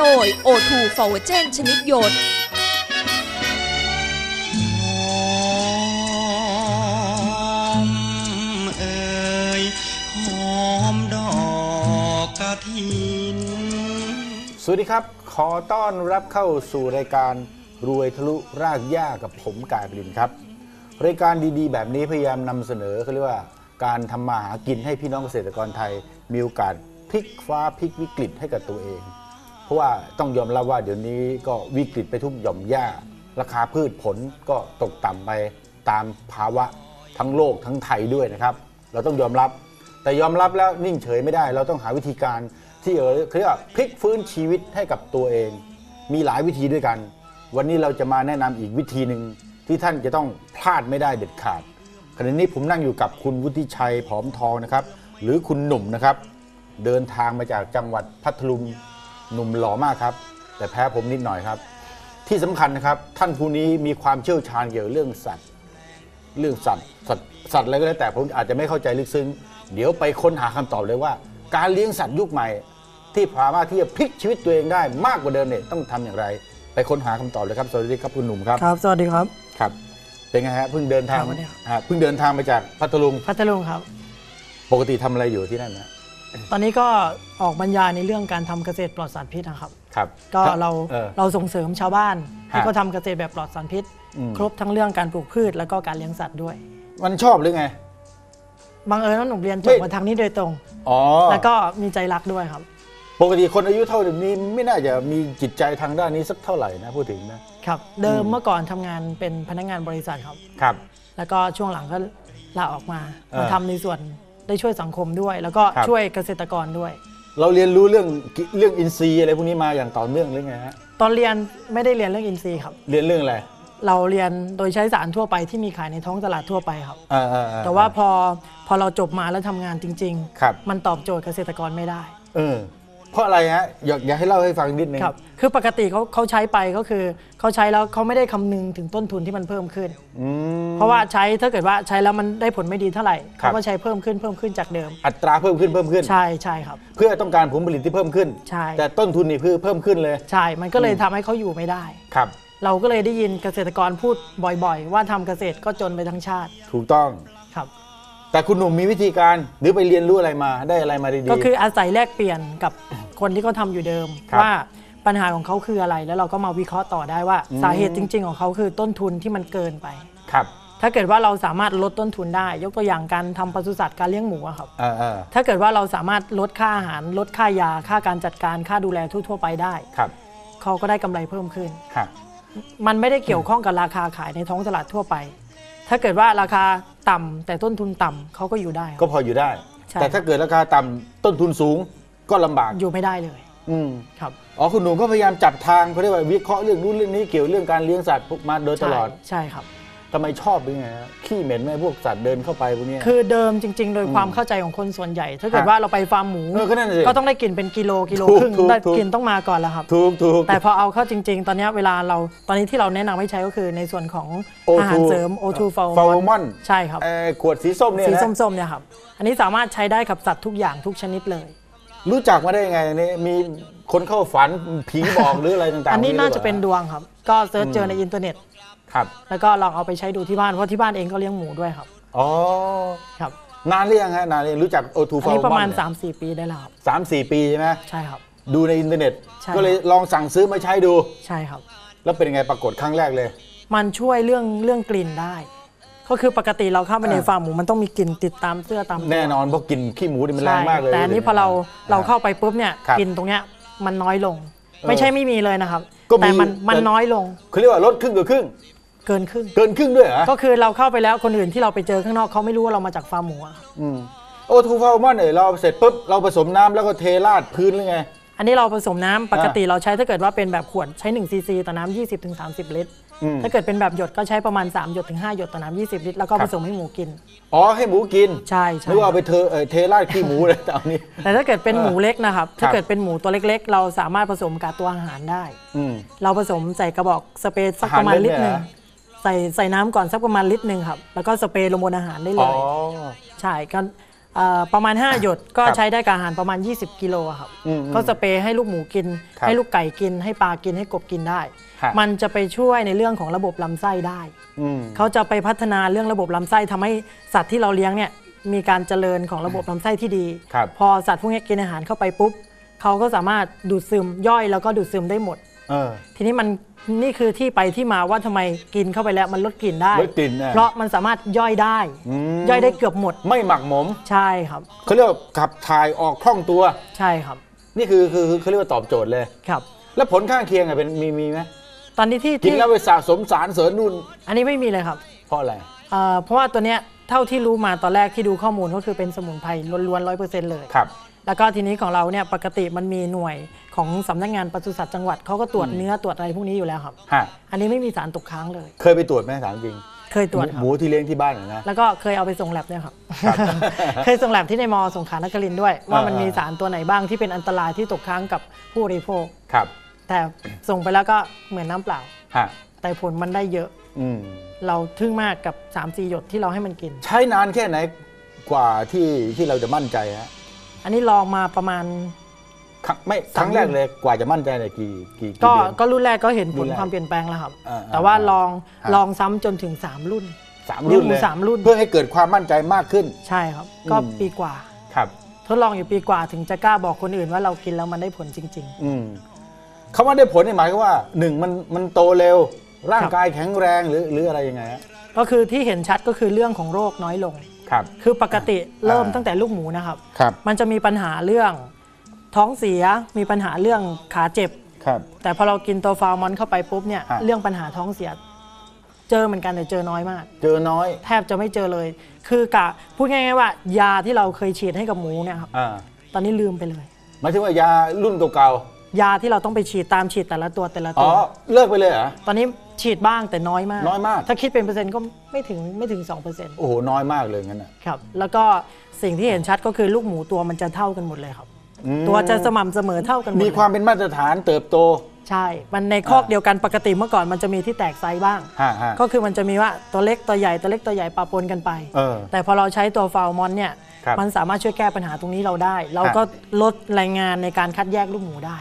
ย O2 ฟอร์เวเจนชนิดหยดสวัสดีครับขอต้อนรับเข้าสู่รายการรวยทะลุรากหญ้ากับผมกายปรินครับรายการดีๆแบบนี้พยายามนำเสนอเขาเรียกว่าการทำมาหากินให้พี่น้องเกษตรกรไทยมีโอกาสพลิกฟ้าพลิกวิกฤตให้กับตัวเองเพราะว่าต้องยอมรับว่าเดี๋ยวนี้ก็วิกฤตไปทุกหย่อมหญ้าราคาพืชผลก็ตกต่ำไปตามภาวะทั้งโลกทั้งไทยด้วยนะครับเราต้องยอมรับแต่ยอมรับแล้วนิ่งเฉยไม่ได้เราต้องหาวิธีการที่เรียกว่าพลิกฟื้นชีวิตให้กับตัวเองมีหลายวิธีด้วยกันวันนี้เราจะมาแนะนำอีกวิธีหนึ่งที่ท่านจะต้องพลาดไม่ได้เด็ดขาดขณะนี้ผมนั่งอยู่กับคุณวุฒิชัยผอมทองนะครับหรือคุณหนุ่มนะครับเดินทางมาจากจังหวัดพัทลุงหนุ่มหล่อมากครับแต่แพ้ผมนิดหน่อยครับที่สำคัญนะครับท่านผู้นี้มีความเชี่ยวชาญเกี่ยวกับเรื่องสัตว์อะไรก็แล้วแต่ผมอาจจะไม่เข้าใจลึกซึ้งเดี๋ยวไปค้นหาคำตอบเลยว่าการเลี้ยงสัตว์ยุคใหม่ที่สามารถที่จะพลิกชีวิตตัวเองได้มากกว่าเดิมเนี่ยต้องทำอย่างไรไปค้นหาคำตอบเลยครับสวัสดีครับคุณหนุ่มครับครับสวัสดีครับครับเป็นไงฮะเพิ่งเดินทางมาจากพัทลุงครับปกติทำอะไรอยู่ที่นั่นนะตอนนี้ก็ออกบรรยายในเรื่องการทำเกษตรปลอดสารพิษนะครับครับก็เราส่งเสริมชาวบ้านให้เขาทำเกษตรแบบปลอดสารพิษครบทั้งเรื่องการปลูกพืชแล้วก็การเลี้ยงสัตว์ด้วยมันชอบหรือไงบังเอิญว่าหนุ่มเรียนจบมาทางนี้โดยตรงแล้วก็มีใจรักด้วยครับปกติคนอายุเท่านี้ไม่น่าจะมีจิตใจทางด้านนี้สักเท่าไหร่นะพูดถึงนะครับเดิมเมื่อก่อนทำงานเป็นพนักงานบริษัทครับแล้วก็ช่วงหลังก็ลาออกมาทำในส่วนได้ช่วยสังคมด้วยแล้วก็ช่วยเกษตรกรด้วยเราเรียนรู้เรื่องอินทรีย์อะไรพวกนี้มาอย่างต่อเนื่องหรือไงฮะตอนเรียนไม่ได้เรียนเรื่องอินทรีย์ครับเรียนเรื่องอะไรเราเรียนโดยใช้สารทั่วไปที่มีขายในท้องตลาดทั่วไปครับแต่ว่าพอเราจบมาแล้วทำงานจริงๆมันตอบโจทย์เกษตรกรไม่ได้เพราะอะไรฮะอยากให้เล่าให้ฟังนิดนึงครับคือปกติเขาใช้ไปก็คือเขาใช้แล้วเขาไม่ได้คำนึงถึงต้นทุนที่มันเพิ่มขึ้นเพราะว่าถ้าเกิดว่าใช้แล้วมันได้ผลไม่ดีเท่าไหร่เขาก็ใช้เพิ่มขึ้นจากเดิมอัตราเพิ่มขึ้นใช่ครับเพื่อต้องการผลผลิตที่เพิ่มขึ้นใช่แต่ต้นทุนนี่เพิ่มขึ้นเลยใช่มันก็เลยทำให้เขาอยู่ไม่ได้ครับเราก็เลยได้ยินเกษตรกรพูดบ่อยๆว่าทำเกษตรก็จนไปทั้งชาติถูกต้องครับแต่คุณหนุ่มมีวิธีการหรือไปเรียนรู้อะไรมาได้อะไรมาดีๆก็คืออาศัยแลกเปลี่ยนกับคนที่เขาทำอยู่เดิมว่าปัญหาของเขาคืออะไรแล้วเราก็มาวิเคราะห์ต่อได้ว่าสาเหตุจริงๆของเขาคือต้นทุนที่มันเกินไปครับถ้าเกิดว่าเราสามารถลดต้นทุนได้ยกตัวอย่างการทำปศุสัตว์การเลี้ยงหมูครับถ้าเกิดว่าเราสามารถลดค่าอาหารลดค่ายาค่าการจัดการค่าดูแลทั่วไปได้เขาก็ได้กำไรเพิ่มขึ้นมันไม่ได้เกี่ยวข้องกับราคาขายในท้องตลาดทั่วไปถ้าเกิดว่าราคาต่ำแต่ต้นทุนต่ำเขาก็อยู่ได้ก็พออยู่ได้แต่ถ้าเกิดราคาต่ำต้นทุนสูงก็ลำบากอยู่ไม่ได้เลยครับคุณหนุ่มก็พยายามจับทางเขาเรียกว่าวิเคราะห์เรื่องนู้นเรื่องนี้เกี่ยวเรื่องการเลี้ยงสัตว์มาโดยตลอดใช่ครับทำไมชอบเป็นไงขี้เหม็นไหมพวกสัตว์เดินเข้าไปพวกนี้คือเดิมจริงๆโดยความเข้าใจของคนส่วนใหญ่ถ้าเกิดว่าเราไปฟาร์มหมูก็ต้องได้กินเป็นกิโลครึ่งได้กินต้องมาก่อนแล้วครับถูกแต่พอเอาเข้าจริงๆตอนนี้เวลาเราตอนนี้ที่เราแนะนำให้ใช้ก็คือในส่วนของอาหารเสริม O2 ฟอร์มอนใช่ครับขวดสีส้มเนี่ยสีส้มๆเนี่ยครับอันนี้สามารถใช้ได้กับสัตว์ทุกอย่างทุกชนิดเลยรู้จักมาได้ยังไงนี่มีคนเข้าฝันผีบอกหรืออะไรต่างๆอันนี้น่าจะเป็นดวงครับก็เซิร์ชเจอในอินเทอร์เน็ตแล้วก็ลองเอาไปใช้ดูที่บ้านเพราะที่บ้านเองก็เลี้ยงหมูด้วยครับอ๋อครับนานหรือยังฮะนานเลยรู้จัก O2 ฟอร์มอนอันนี้ประมาณ 3-4 ปีได้แล้วครับ 3-4 ปีใช่ไหมใช่ครับดูในอินเทอร์เน็ตก็เลยลองสั่งซื้อมาใช้ดูใช่ครับแล้วเป็นยังไงปรากฏครั้งแรกเลยมันช่วยเรื่องกลิ่นได้ก็คือปกติเราเข้าไปในฟาร์มหมูมันต้องมีกลิ่นติดตามเสื้อตามแน่นอนเพราะกลิ่นขี้หมูนี่มันแรงมากเลยแต่อันนี้พอเราเข้าไปปุ๊บเนี่ยกลิ่นตรงเนี้ยมันน้อยลงไม่ใช่ไม่มีเลยนะครับแต่มันน้อยลงเขาเรียกว่าลดครึ่งกับครึ่งเกินครึ่งด้วยเหรอก็คือเราเข้าไปแล้วคนอื่นที่เราไปเจอข้างนอกเขาไม่รู้ว่าเรามาจากฟาร์มหมู O2 ฟอร์มอนเนี่ยเราเสร็จปุ๊บเราผสมน้ำแล้วก็เทราดพื้นหรือไงอันนี้เราผสมน้ำปกติเราใช้ถ้าเกิดว่าเป็นแบบขวดใช้1 cc ต่อน้ำ20-30 ลิตรถ้าเกิดเป็นแบบหยดก็ใช้ประมาณ3 หยดถึง 5 หยดต่อน้ำ20 ลิตรแล้วก็ผสมให้หมูกินให้หมูกินใช่หรือว่าไปเทราดขี้หมูเลยตอนนี้แต่ถ้าเกิดเป็นหมูเล็กนะครับถ้าเกิดเป็นหมูตัวเล็กๆเราสามารถผสมกับตัวอาหารได้เราผสมใส่กระบอกสเปรย์สักประมาณลิตรนึงใส่น้ำก่อนสักประมาณลิตรนึงครับแล้วก็สเปรย์ลงบนอาหารได้เลยใช่ก็ประมาณ5หยดก็ใช้ได้กับอาหารประมาณ20กิโลครับก็สเปรย์ให้ลูกหมูกินให้ลูกไก่กินให้ปลากินให้กบกินได้มันจะไปช่วยในเรื่องของระบบลำไส้ได้เขาจะไปพัฒนาเรื่องระบบลำไส้ทำให้สัตว์ที่เราเลี้ยงเนี่ยมีการเจริญของระบบลำไส้ที่ดีพอสัตว์พวกนี้กินอาหารเข้าไปปุ๊บเขาก็สามารถดูดซึมย่อยแล้วก็ดูดซึมได้หมดทีนี้มันนี่คือที่ไปที่มาว่าทำไมกินเข้าไปแล้วมันลดกลิ่นได้เพราะมันสามารถย่อยได้ย่อยได้เกือบหมดไม่หมักหมมใช่ครับเขาเรียกว่าขับถ่ายออกคล่องตัวใช่ครับนี่คือเขาเรียกว่าตอบโจทย์เลยครับแล้วผลข้างเคียงเป็นมีไหมตอนนี้ที่กินแล้วไปสะสมสารเสริญนุ่นอันนี้ไม่มีเลยครับเพราะอะไรเพราะว่าตัวเนี้ยเท่าที่รู้มาตอนแรกที่ดูข้อมูลก็คือเป็นสมุนไพรล้วนๆ 100% เลยครับแล้วก็ทีนี้ของเราเนี่ยปกติมันมีหน่วยของสำนักงานปศุสัตว์จังหวัดเขาก็ตรวจเนื้อตรวจอะไรพวกนี้อยู่แล้วครับอันนี้ไม่มีสารตกค้างเลยเคยไปตรวจไหมถามจริงเคยตรวจครับหมูที่เลี้ยงที่บ้านนะแล้วก็เคยเอาไปส่งแลบเนี่ยครับเคยส่งแลบที่ในมอสงขลานครินทร์ด้วยว่ามันมีสารตัวไหนบ้างที่เป็นอันตรายที่ตกค้างกับผู้บริโภคครับแต่ส่งไปแล้วก็เหมือนน้ำเปล่าแต่ผลมันได้เยอะเราทึ่งมากกับ 3-4 หยดที่เราให้มันกินใช้นานแค่ไหนกว่าที่เราจะมั่นใจฮะอันนี้ลองมาประมาณไม่ครั้งแรกเลยกว่าจะมั่นใจเลยกี่ก็รุ่นแรกก็เห็นผลความเปลี่ยนแปลงแล้วครับแต่ว่าลองซ้ำจนถึง3รุ่นเลย 3รุ่นเพื่อให้เกิดความมั่นใจมากขึ้นใช่ครับก็ปีกว่าครับทดลองอยู่ปีกว่าถึงจะกล้าบอกคนอื่นว่าเรากินแล้วมันได้ผลจริงๆคำว่าได้ผลหมายความว่า1มันโตเร็วร่างกายแข็งแรงหรืออะไรยังไงก็คือที่เห็นชัดก็คือเรื่องของโรคน้อยลงคือปกติเริ่มตั้งแต่ลูกหมูนะครับมันจะมีปัญหาเรื่องท้องเสียมีปัญหาเรื่องขาเจ็บแต่พอเรากินตัวฟาร์มอนเข้าไปปุ๊บเนี่ยเรื่องปัญหาท้องเสียเจอเหมือนกันแต่เจอน้อยมากเจอน้อยแทบจะไม่เจอเลยคือกะพูดง่ายๆว่ายาที่เราเคยฉีดให้กับหมูเนี่ยครับตอนนี้ลืมไปเลยหมายถึงว่ายารุ่นเก่าๆยาที่เราต้องไปฉีดตามฉีดแต่ละตัวเลิกไปเลยเหรอตอนนี้ฉีดบ้างแต่น้อยมากถ้าคิดเป็นเปอร์เซ็นต์ก็ไม่ถึง 2% โอ้โหน้อยมากเลยงั้นนะครับแล้วก็สิ่งที่เห็นชัดก็คือลูกหมูตัวมันจะเท่ากันหมดเลยครับตัวจะสม่ำเสมอเท่ากันหมดมีความเป็นมาตรฐานเติบโตใช่มันในคอกเดียวกันปกติเมื่อก่อนมันจะมีที่แตกไซส์บ้างก็คือมันจะมีว่าตัวเล็กตัวใหญ่ตัวเล็กตัวใหญ่ปะปนกันไปแต่พอเราใช้ตัวฟาร์มอนเนี่ยมันสามารถช่วยแก้ปัญหาตรงนี้เราได้เราก็ลดแรงงานในการคัดแยกลูกหมูได้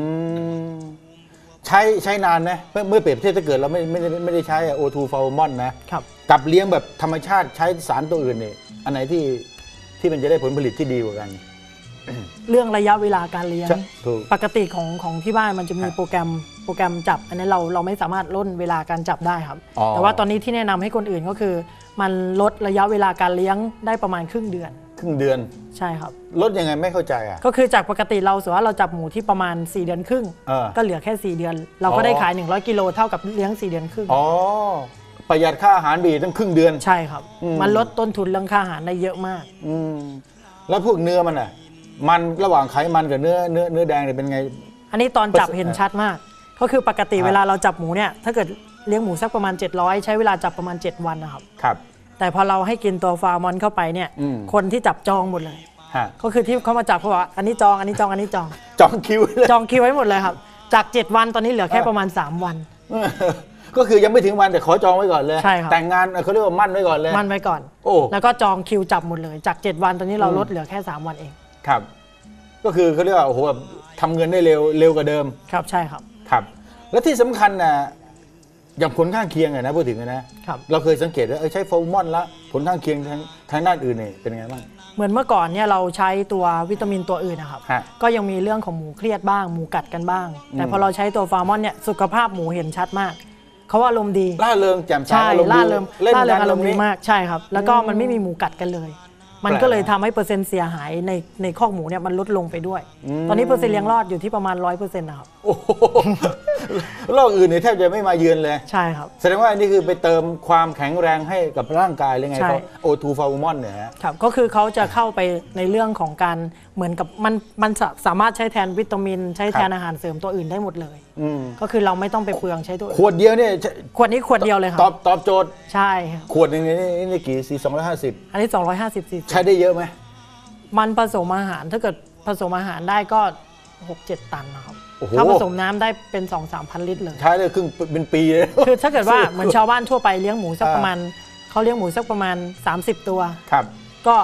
ใช้นานไหมเมื่อเปรียบเทียบถ้าเกิดเราไม่ได้ใช้โอทูฟาร์มอนนะกับเลี้ยงแบบธรรมชาติใช้สารตัวอื่นเนี่ยอันไหนที่มันจะได้ผลผลิตที่ดีกว่ากันเรื่องระยะเวลาการเลี้ยงปกติของที่บ้านมันจะมีโปรแกรมจับอันนี้เราไม่สามารถล่นเวลาการจับได้ครับแต่ว่าตอนนี้ที่แนะนำให้คนอื่นก็คือมันลดระยะเวลาการเลี้ยงได้ประมาณครึ่งเดือนใช่ครับลดยังไงไม่เข้าใจก็คือจากปกติเราสมมติว่าเราจับหมูที่ประมาณ4 เดือนครึ่งก็เหลือแค่4 เดือนเราก็ได้ขาย100 กิโลเท่ากับเลี้ยง4 เดือนครึ่งประหยัดค่าอาหารดีตั้งครึ่งเดือนใช่ครับมันลดต้นทุนเรื่องค่าอาหารได้เยอะมากแล้วพวกเนื้อมันอ่ะมันระหว่างไขมันกับเนื้อแดงเนี่ยเป็นไงอันนี้ตอนจับเห็นชัดมากก็คือปกติเวลาเราจับหมูเนี่ยถ้าเกิดเลี้ยงหมูสักประมาณ700ใช้เวลาจับประมาณ7 วันนะครับแต่พอเราให้กินตัวฟาร์มอนเข้าไปเนี่ยคนที่จับจองหมดเลยก็คือที่เขามาจับเขาบอกอันนี้จองอันนี้จองอันนี้จองคิวเลยจองคิวไว้หมดเลยครับจาก7 วันตอนนี้เหลือแค่ประมาณ3 วันก็คือยังไม่ถึงวันแต่ขอจองไว้ก่อนเลยใช่ครับแต่งงานเขาเรียกว่ามั่นไว้ก่อนเลยมั่นไว้ก่อนแล้วก็จองคิวจับหมดเลยจาก7 วันตอนนี้เราลดเหลือแค่3 วันเองครับก็คือเขาเรียกว่าโอ้โหแบบทำเงินได้เร็วกว่าเดิมครับใช่ครับครับและที่สำคัญนะอย่างผลข้างเคียงนะพูดถึงนะเราเคยสังเกตว่าใช้ฟาร์มอนแล้วผลข้างเคียงทางด้านอื่นเนี่ยเป็นไงบ้างเหมือนเมื่อก่อนเนี่ยเราใช้ตัววิตามินตัวอื่นนะครับก็ยังมีเรื่องของหมูเครียดบ้างหมูกัดกันบ้างแต่พอเราใช้ตัวฟาร์มอนเนี่ยสุขภาพหมูเห็นชัดมากเขาว่าอารมณ์ดีล่าเริงแจ่มใสล่าเริงอารมณ์ดีมากใช่ครับแล้วก็มันไม่มีหมูกัดกันเลยมันก็เลยทำให้เปอร์เซ็นต์เสียหายในคอกหมูเนี่ยมันลดลงไปด้วยตอนนี้เปอร์เซ็นต์เลี้ยงรอดอยู่ที่ประมาณ 100% นะครับโรคอื่นเนี่ยแทบจะไม่มาเยือนเลยใช่ครับแสดงว่าอันนี้คือไปเติมความแข็งแรงให้กับร่างกายเลยไงเขาโอทูฟาร์มอนเนี่ยครับก็คือเขาจะเข้าไปในเรื่องของการเหมือนกับมันสามารถใช้แทนวิตามินใช้แทนอาหารเสริมตัวอื่นได้หมดเลยก็คือเราไม่ต้องไปเปลืองใช้ตัวขวดเดียวเนี่ยขวดนี้ขวดเดียวเลยครับตอบโจทย์ใช่ขวดนึงนี่กี่ซี250 อันนี้250ซีใช้ได้เยอะไหมมันผสมอาหารถ้าเกิดผสมอาหารได้ก็ 6-7 ตันนะครับถ้าผสมน้ำได้เป็น 2-3 พันลิตรเลยใช้ได้ครึ่งเป็นปีเลยคือถ้าเกิดว่าเหมือนชาวบ้านทั่วไปเลี้ยงหมูสักประมาณเขาเลี้ยงหมูสักประมาณ30 ตัวครับก็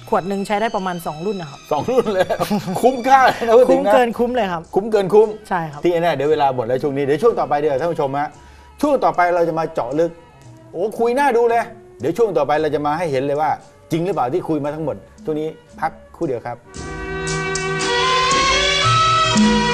ขวดหนึ่งใช้ได้ประมาณ2รุ่นนะครับ 2รุ่นเลย คุ้มค่านะคุ้มเกินคุ้มเลยครับคุ้มเกินคุ้มใช่ครับที่แน่เดี๋ยวเวลาหมดแล้วช่วงนี้เดี๋ยวช่วงต่อไปเดี๋ยวท่านผู้ชมฮะช่วงต่อไปเราจะมาเจาะลึกโอ้คุยน่าดูเลยเดี๋ยวช่วงต่อไปเราจะมาให้เห็นเลยว่าจริงหรือเปล่าที่คุยมาทั้งหมดช่วงนี้พักคู่เดียวครับ